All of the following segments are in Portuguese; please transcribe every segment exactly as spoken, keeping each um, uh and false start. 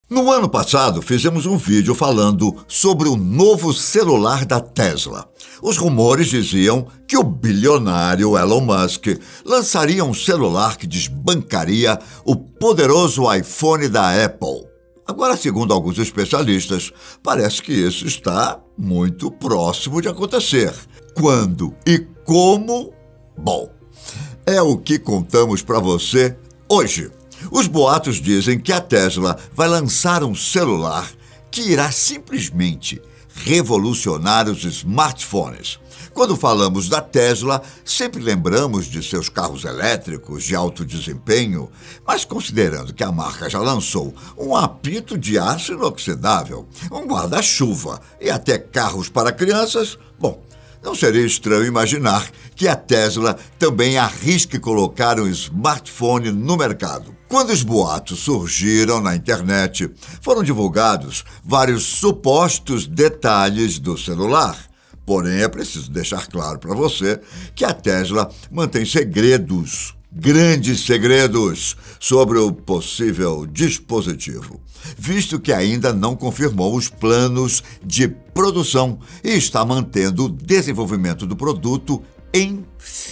No ano passado, fizemos um vídeo falando sobre o novo celular da Tesla. Os rumores diziam que o bilionário Elon Musk lançaria um celular que desbancaria o poderoso iPhone da Apple. Agora, segundo alguns especialistas, parece que isso está muito próximo de acontecer. Quando e como? Bom, é o que contamos para você hoje. Os boatos dizem que a Tesla vai lançar um celular que irá simplesmente revolucionar os smartphones. Quando falamos da Tesla, sempre lembramos de seus carros elétricos de alto desempenho, mas considerando que a marca já lançou um apito de aço inoxidável, um guarda-chuva e até carros para crianças, bom, não seria estranho imaginar que a Tesla também arrisque colocar um smartphone no mercado. Quando os boatos surgiram na internet, foram divulgados vários supostos detalhes do celular. Porém, é preciso deixar claro para você que a Tesla mantém segredos, grandes segredos, sobre o possível dispositivo, visto que ainda não confirmou os planos de produção e está mantendo o desenvolvimento do produto em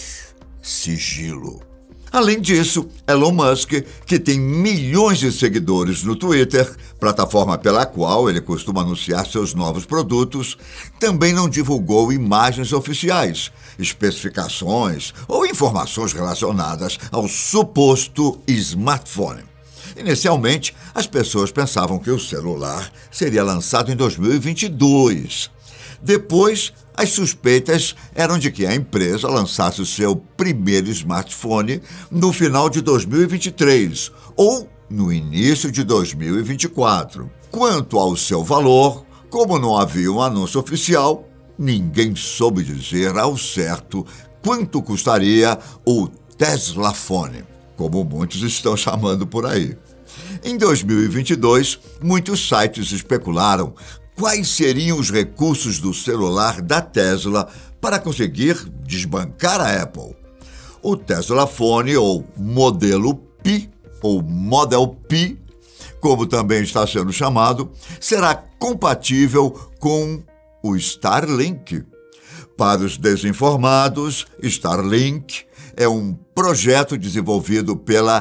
sigilo. Além disso, Elon Musk, que tem milhões de seguidores no Twitter, plataforma pela qual ele costuma anunciar seus novos produtos, também não divulgou imagens oficiais, especificações ou informações relacionadas ao suposto smartphone. Inicialmente, as pessoas pensavam que o celular seria lançado em dois mil e vinte e dois. Depois, as suspeitas eram de que a empresa lançasse o seu primeiro smartphone no final de dois mil e vinte e três ou no início de dois mil e vinte e quatro. Quanto ao seu valor, como não havia um anúncio oficial, ninguém soube dizer ao certo quanto custaria o Teslafone, como muitos estão chamando por aí. Em dois mil e vinte e dois, muitos sites especularam quais seriam os recursos do celular da Tesla para conseguir desbancar a Apple. O Teslafone, ou Modelo Pi, ou Model Pi, como também está sendo chamado, será compatível com o Starlink. Para os desinformados, Starlink é um projeto desenvolvido pela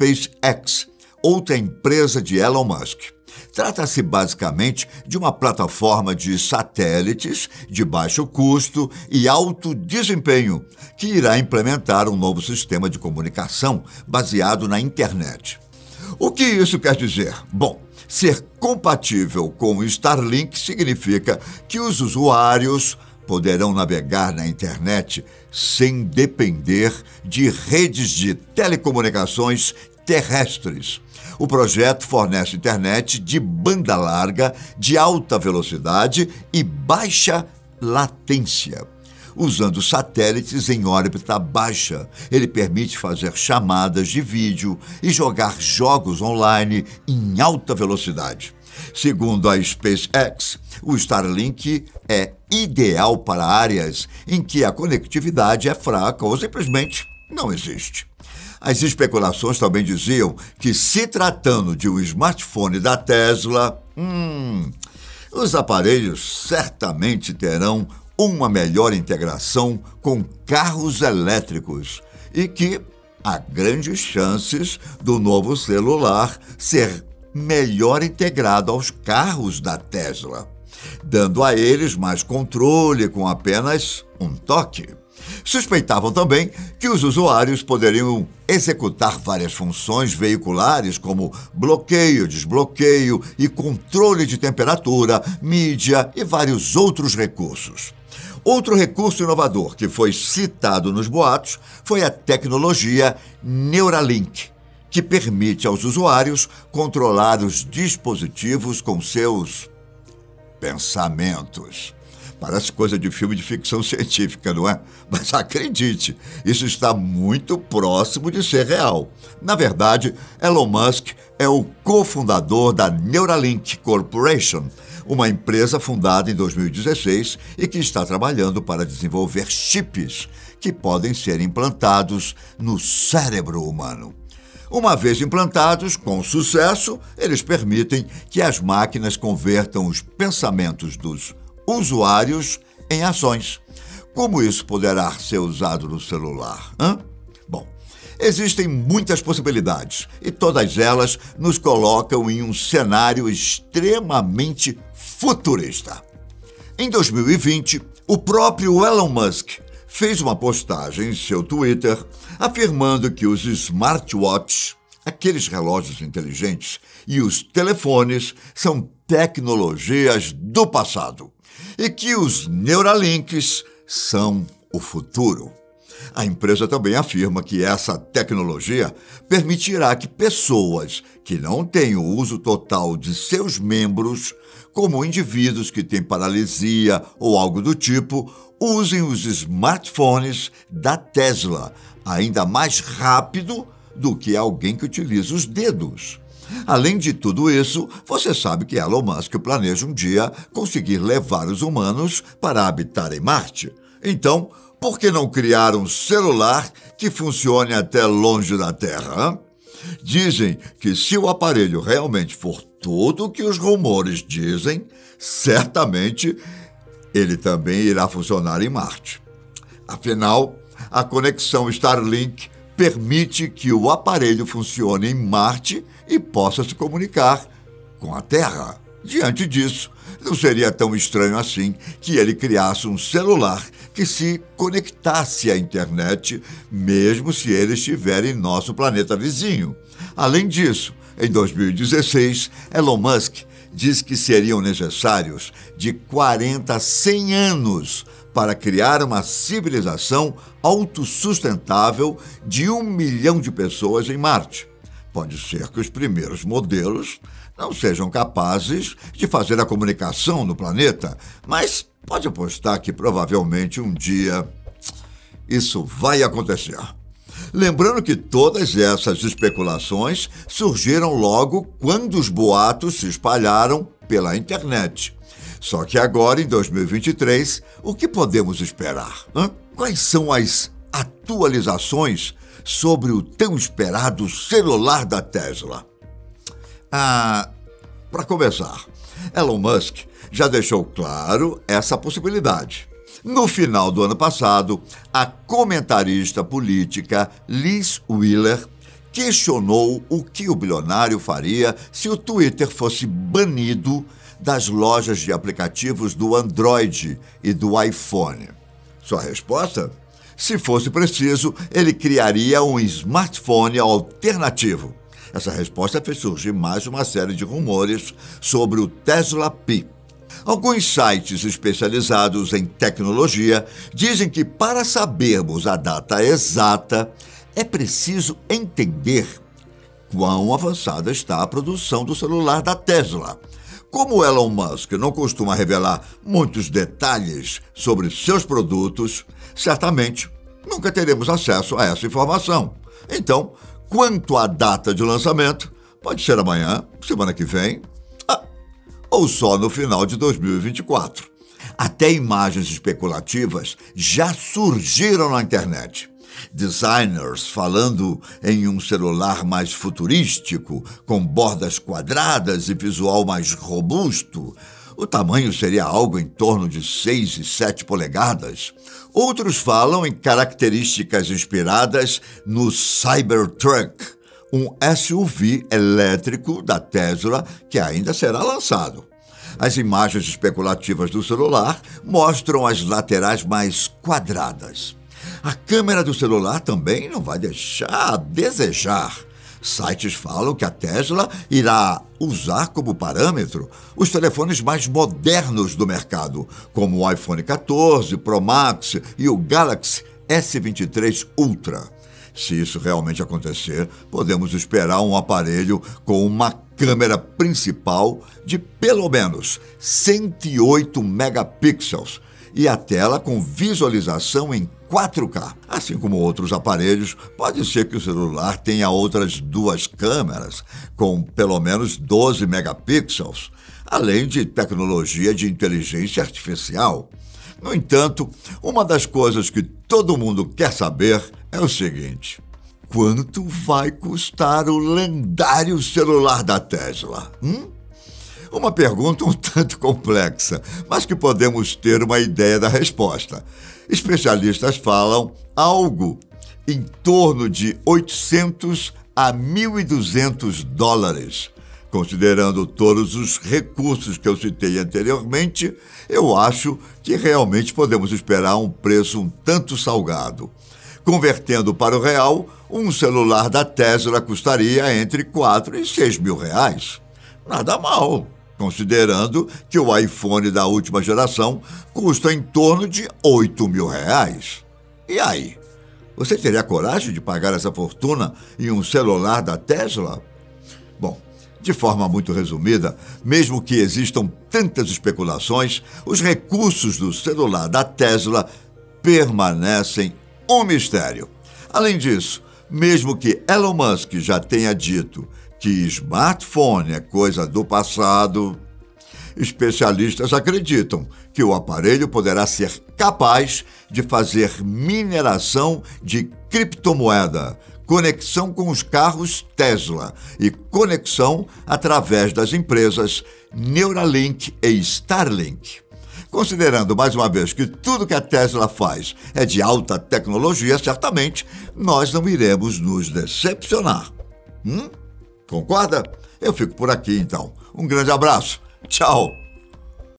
SpaceX, outra empresa de Elon Musk. Trata-se basicamente de uma plataforma de satélites de baixo custo e alto desempenho que irá implementar um novo sistema de comunicação baseado na internet. O que isso quer dizer? Bom, ser compatível com o Starlink significa que os usuários poderão navegar na internet sem depender de redes de telecomunicações terrestres. O projeto fornece internet de banda larga, de alta velocidade e baixa latência. Usando satélites em órbita baixa, ele permite fazer chamadas de vídeo e jogar jogos online em alta velocidade. Segundo a SpaceX, o Starlink é ideal para áreas em que a conectividade é fraca ou simplesmente não existe. As especulações também diziam que, se tratando de um smartphone da Tesla, hum, os aparelhos certamente terão uma melhor integração com carros elétricos e que há grandes chances do novo celular ser melhor integrado aos carros da Tesla, dando a eles mais controle com apenas um toque. Suspeitavam também que os usuários poderiam executar várias funções veiculares como bloqueio, desbloqueio e controle de temperatura, mídia e vários outros recursos. Outro recurso inovador que foi citado nos boatos foi a tecnologia Neuralink, que permite aos usuários controlar os dispositivos com seus pensamentos. Parece coisa de filme de ficção científica, não é? Mas acredite, isso está muito próximo de ser real. Na verdade, Elon Musk é o cofundador da Neuralink Corporation, uma empresa fundada em dois mil e dezesseis e que está trabalhando para desenvolver chips que podem ser implantados no cérebro humano. Uma vez implantados, com sucesso, eles permitem que as máquinas convertam os pensamentos dos usuários em ações. Como isso poderá ser usado no celular? Hã? Bom, existem muitas possibilidades e todas elas nos colocam em um cenário extremamente futurista. Em dois mil e vinte, o próprio Elon Musk fez uma postagem em seu Twitter afirmando que os smartwatches, aqueles relógios inteligentes, e os telefones são tecnologias do passado e que os Neuralinks são o futuro. A empresa também afirma que essa tecnologia permitirá que pessoas que não têm o uso total de seus membros, como indivíduos que têm paralisia ou algo do tipo, usem os smartphones da Tesla, ainda mais rápido do que alguém que utiliza os dedos. Além de tudo isso, você sabe que Elon Musk planeja um dia conseguir levar os humanos para habitar em Marte. Então, por que não criar um celular que funcione até longe da Terra? Hein? Dizem que se o aparelho realmente for tudo o que os rumores dizem, certamente ele também irá funcionar em Marte. Afinal, a conexão Starlink permite que o aparelho funcione em Marte e possa se comunicar com a Terra. Diante disso, não seria tão estranho assim que ele criasse um celular que se conectasse à internet, mesmo se ele estiver em nosso planeta vizinho. Além disso, em dois mil e dezesseis, Elon Musk diz que seriam necessários de quarenta a cem anos para criar uma civilização autossustentável de um milhão de pessoas em Marte. Pode ser que os primeiros modelos não sejam capazes de fazer a comunicação no planeta, mas pode apostar que provavelmente um dia isso vai acontecer. Lembrando que todas essas especulações surgiram logo quando os boatos se espalharam pela internet. Só que agora, em dois mil e vinte e três, o que podemos esperar? Hã? Quais são as atualizações sobre o tão esperado celular da Tesla? Ah, para começar, Elon Musk já deixou claro essa possibilidade. No final do ano passado, a comentarista política Liz Wheeler questionou o que o bilionário faria se o Twitter fosse banido das lojas de aplicativos do Android e do iPhone. Sua resposta? Se fosse preciso, ele criaria um smartphone alternativo. Essa resposta fez surgir mais uma série de rumores sobre o Tesla Pi. Alguns sites especializados em tecnologia dizem que para sabermos a data exata, é preciso entender quão avançada está a produção do celular da Tesla. Como Elon Musk não costuma revelar muitos detalhes sobre seus produtos, certamente nunca teremos acesso a essa informação. Então, quanto à data de lançamento, pode ser amanhã, semana que vem, ah, ou só no final de dois mil e vinte e quatro. Até imagens especulativas já surgiram na internet. Designers falando em um celular mais futurístico, com bordas quadradas e visual mais robusto. O tamanho seria algo em torno de seis e sete polegadas. Outros falam em características inspiradas no Cybertruck, um S U V elétrico da Tesla que ainda será lançado. As imagens especulativas do celular mostram as laterais mais quadradas. A câmera do celular também não vai deixar a desejar. Sites falam que a Tesla irá usar como parâmetro os telefones mais modernos do mercado, como o iPhone quatorze Pro Max e o Galaxy S vinte e três Ultra. Se isso realmente acontecer, podemos esperar um aparelho com uma câmera principal de pelo menos cento e oito megapixels e a tela com visualização em quatro K. Assim como outros aparelhos, pode ser que o celular tenha outras duas câmeras com pelo menos doze megapixels, além de tecnologia de inteligência artificial. No entanto, uma das coisas que todo mundo quer saber é o seguinte: quanto vai custar o lendário celular da Tesla? Hum? Uma pergunta um tanto complexa, mas que podemos ter uma ideia da resposta. Especialistas falam algo em torno de oitocentos a mil e duzentos dólares. Considerando todos os recursos que eu citei anteriormente, eu acho que realmente podemos esperar um preço um tanto salgado. Convertendo para o real, um celular da Tesla custaria entre quatro e seis mil reais. Nada mal, considerando que o iPhone da última geração custa em torno de oito mil reais. E aí? Você teria coragem de pagar essa fortuna em um celular da Tesla? Bom, de forma muito resumida, mesmo que existam tantas especulações, os recursos do celular da Tesla permanecem um mistério. Além disso, mesmo que Elon Musk já tenha dito que smartphone é coisa do passado, especialistas acreditam que o aparelho poderá ser capaz de fazer mineração de criptomoeda, conexão com os carros Tesla e conexão através das empresas Neuralink e Starlink. Considerando, mais uma vez, que tudo que a Tesla faz é de alta tecnologia, certamente nós não iremos nos decepcionar. Hum? Concorda? Eu fico por aqui, então. Um grande abraço. Tchau!